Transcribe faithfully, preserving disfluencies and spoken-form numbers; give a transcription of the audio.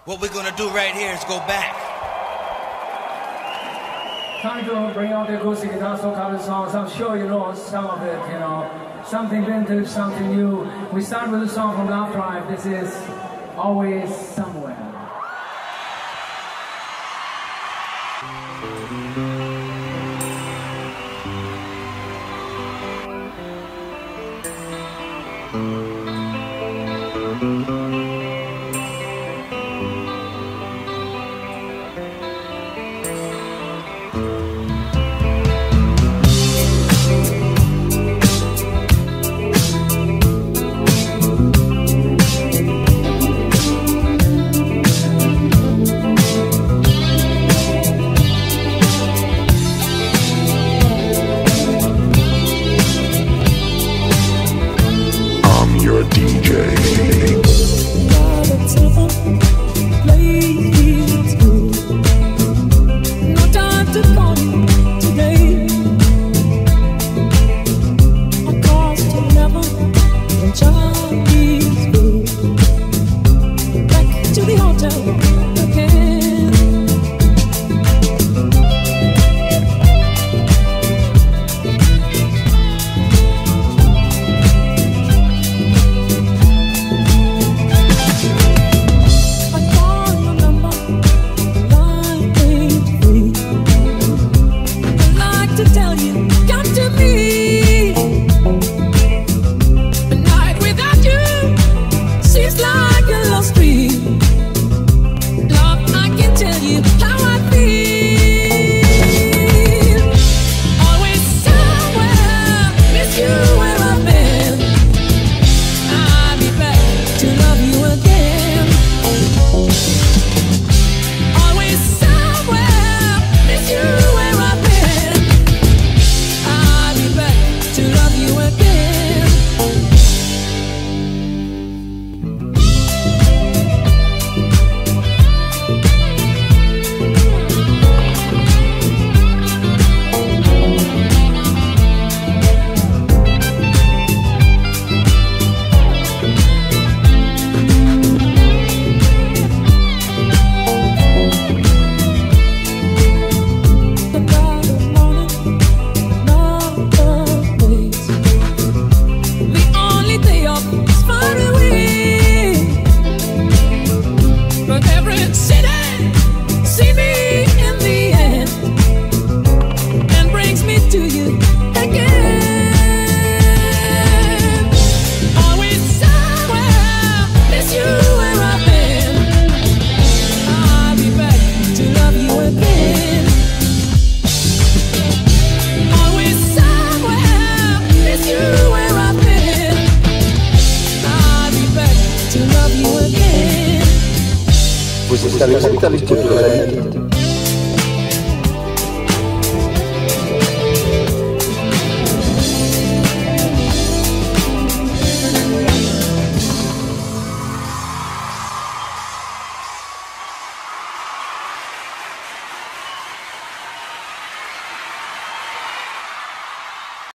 What we're gonna do right here is go back. Time to bring out the acoustic guitar, so cover songs. I'm sure you know some of it, you know. Something vintage, something new. We start with a song from Love Drive. This is Always Somewhere. Vous êtes avec Victor Victor.